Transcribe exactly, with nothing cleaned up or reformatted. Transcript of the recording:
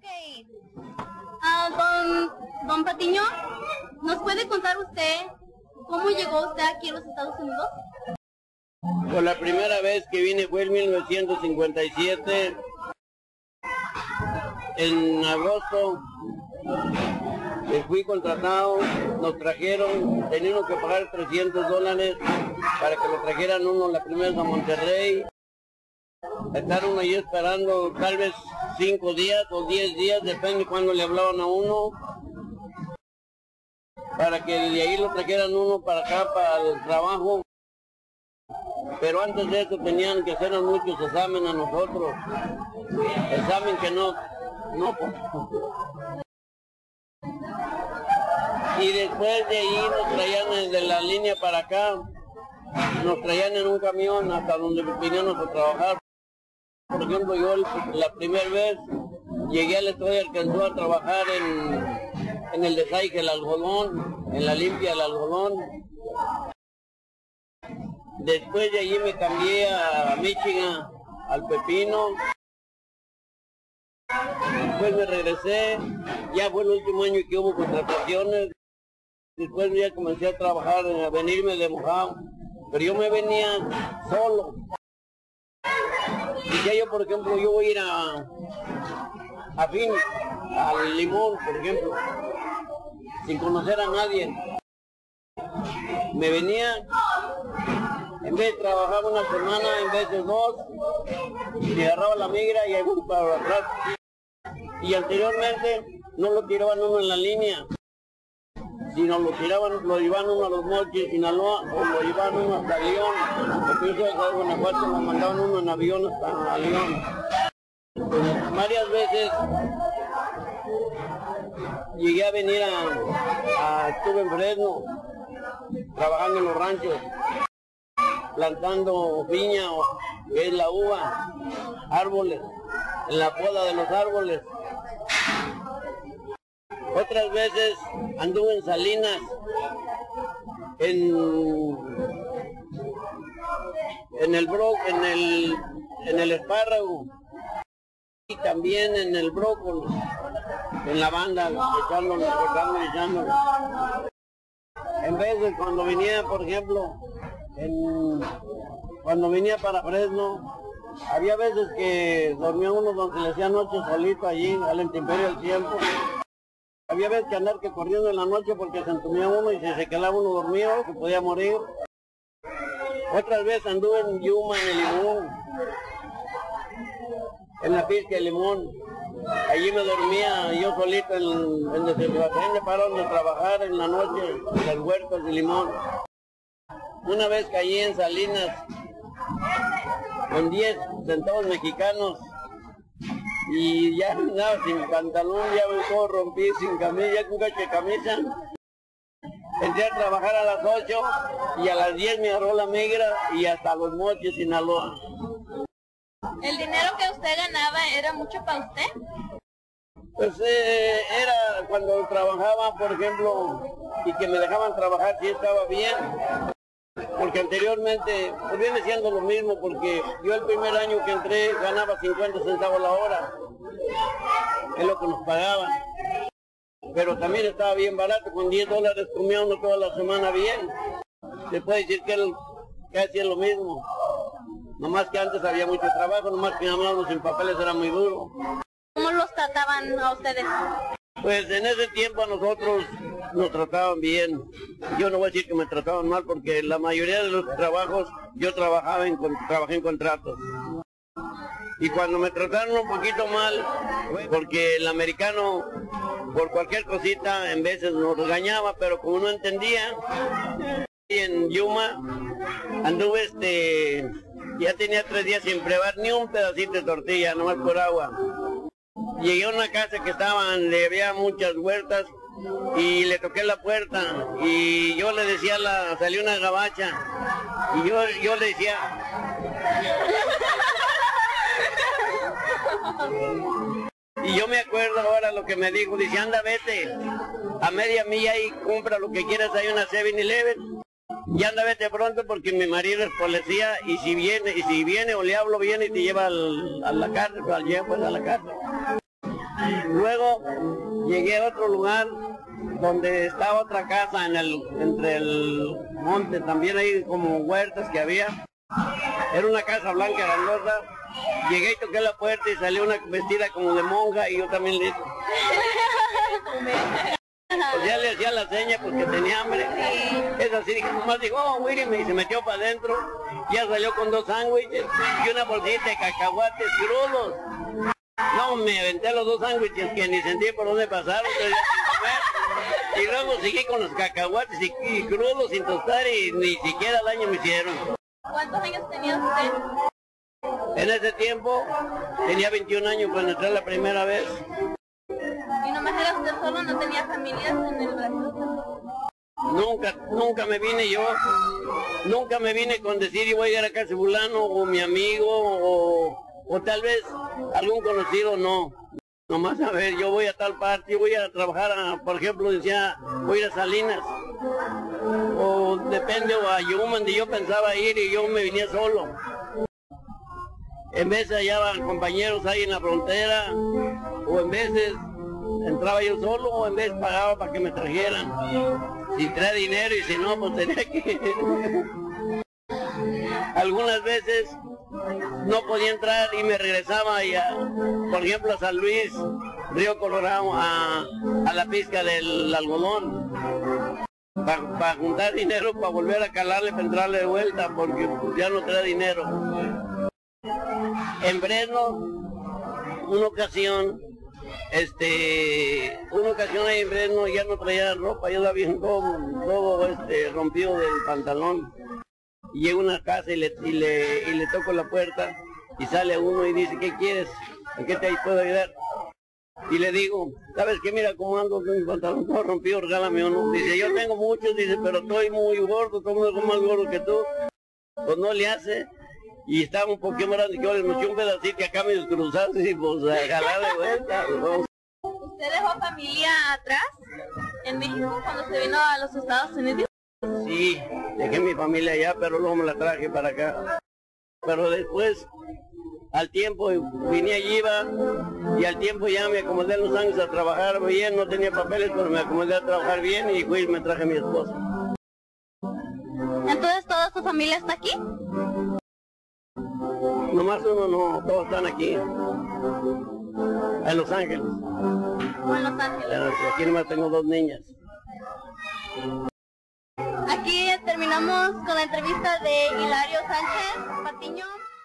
Uh, don, don Patiño, ¿nos puede contar usted cómo llegó usted aquí a los Estados Unidos? Pues la primera vez que vine fue en mil novecientos cincuenta y siete, en agosto. Fui contratado, nos trajeron, teníamos que pagar trescientos dólares para que lo trajeran uno la primera vez a Monterrey. Estar uno ahí esperando tal vez cinco días o diez días, depende de cuando le hablaban a uno, para que de ahí lo trajeran uno para acá, para el trabajo. Pero antes de eso tenían que hacernos muchos exámenes a nosotros, examen que no, no. Y después de ahí nos traían de la línea para acá, nos traían en un camión hasta donde veníamos a trabajar. Por ejemplo, yo la primera vez llegué al estado y alcanzó a trabajar en, en el desaige del algodón, en la limpia del algodón. Después de allí me cambié a Michigan, al pepino. Después me regresé, ya fue el último año que hubo contrataciones. Después ya comencé a trabajar, a venirme de mojado, pero yo me venía solo. Y ya yo, por ejemplo, yo voy a ir a, a Phoenix, al Limón, por ejemplo, sin conocer a nadie. Me venía, en vez de trabajar una semana, en vez de dos, me agarraba la migra y ahí voy para atrás. Y anteriormente no lo tiraban uno en la línea, sino lo tiraban, lo llevaban uno a los Mochis, Sinaloa, o lo llevaban uno hasta León, porque eso de Guanajuato lo mandaban uno en avión hasta León. Pues, varias veces llegué a venir a, a, estuve en Fresno, trabajando en los ranchos, plantando piña, que es la uva, árboles, en la poda de los árboles. Otras veces anduve en Salinas, en, en el bro, en el, en el espárrago, y también en el brócoli, en la banda, echándole, echándole, echándole. En veces cuando venía, por ejemplo, en, cuando venía para Fresno, había veces que dormía uno donde le hacía noche solito allí, a la intemperie del tiempo. Había veces que andar que corriendo en la noche porque se entumía uno y si se quedaba uno dormido, se podía morir. Otras veces anduve en Yuma, en el Limón, en la pizca de Limón. Allí me dormía yo solito en, en el Sebastián, pararon de trabajar en la noche en las huertas de Limón. Una vez caí en Salinas con diez centavos mexicanos y ya andaba sin pantalón, ya me todo rompí, sin camisa, con cacho de camisa. Entré a trabajar a las ocho y a las diez me agarró la migra y hasta los Mochis, Sinaloa. ¿El dinero que usted ganaba era mucho para usted? Pues eh, era cuando trabajaba, por ejemplo, y que me dejaban trabajar si estaba bien. Porque anteriormente, pues viene siendo lo mismo, porque yo el primer año que entré ganaba cincuenta centavos la hora. Es lo que nos pagaban. Pero también estaba bien barato, con diez dólares comía uno toda la semana bien. Se puede decir que el, casi es lo mismo. Nomás que antes había mucho trabajo, nomás que llamábamos sin papeles era muy duro. ¿Cómo los trataban a ustedes? Pues en ese tiempo a nosotros nos trataban bien. Yo no voy a decir que me trataban mal porque la mayoría de los trabajos yo trabajaba en, trabajé en contratos. Y cuando me trataron un poquito mal, porque el americano por cualquier cosita en veces nos regañaba, pero como no entendía, en Yuma anduve este, ya tenía tres días sin probar ni un pedacito de tortilla, nomás por agua. Llegué a una casa que estaban, le había muchas huertas y le toqué la puerta y yo le decía, la, salió una gabacha y yo, yo le decía, y yo me acuerdo ahora lo que me dijo, dice, anda vete a media milla y compra lo que quieras, hay una seven eleven. Y anda vete pronto porque mi marido es policía y si viene, y si viene o le hablo viene y te lleva al, a la cárcel, al llevo pues, a la cárcel. Luego llegué a otro lugar donde estaba otra casa en el, entre el monte, también hay como huertas que había. Era una casa blanca grandota. Llegué y toqué la puerta y salió una vestida como de monja y yo también le hice. Pues ya le hacía la seña porque tenía hambre. Es así, dije, nomás dijo, oh, Willy, y se metió para adentro. Ya salió con dos sándwiches y una bolsita de cacahuates crudos. No, me aventé los dos sándwiches que ni sentí por dónde pasaron. Y luego seguí con los cacahuates y, y crudos sin tostar y ni siquiera daño me hicieron. ¿Cuántos años tenía usted? En ese tiempo tenía veintiún años cuando entré la primera vez. ¿Y nomás era usted solo? ¿No tenía familias en el Bracero? Nunca, nunca me vine yo, nunca me vine con decir yo voy a llegar a casa de fulano o mi amigo o, o tal vez algún conocido, no. Nomás a ver, yo voy a tal parte, yo voy a trabajar, a, por ejemplo, decía, voy a ir a Salinas. O depende, o a Yuma, donde yo pensaba ir y yo me venía solo. En veces hallaban compañeros ahí en la frontera, o en veces entraba yo solo, o en veces pagaba para que me trajeran. Si traía dinero y si no, pues tenía que... Algunas veces no podía entrar y me regresaba ya, por ejemplo, a San Luis, Río Colorado, a, a la pizca del algodón, para pa juntar dinero, para volver a calarle, para entrarle de vuelta, porque ya no traía dinero. En Fresno, una ocasión, este, una ocasión ahí en Fresno ya no traía ropa, yo estaba bien todo, todo este, rompido del pantalón. Llego a una casa y le, y, le, y le toco la puerta y sale uno y dice, ¿qué quieres? ¿En qué te puedo ayudar? Y le digo, ¿sabes qué? Mira cómo ando con mi pantalón todo rompido, regálame uno. Dice, yo tengo muchos, dice, pero estoy muy gordo, todo mundo más gordo que tú. Pues no le hace. Y estaba un poquito más grande que yo, le moché un pedacito y acá me descruzaste y pues a jalar de vuelta. ¿Usted dejó familia atrás en México cuando se vino a los Estados Unidos? Sí, dejé mi familia allá, pero luego me la traje para acá. Pero después, al tiempo, vine allí, iba, y al tiempo ya me acomodé en Los Ángeles a trabajar bien, no tenía papeles, pero me acomodé a trabajar bien y fui y me traje a mi esposa. ¿Entonces toda su familia está aquí? Nomás uno no, todos están aquí, en Los Ángeles. ¿O en Los Ángeles? Aquí nomás tengo dos niñas. Aquí terminamos con la entrevista de Hilario Sánchez Patiño.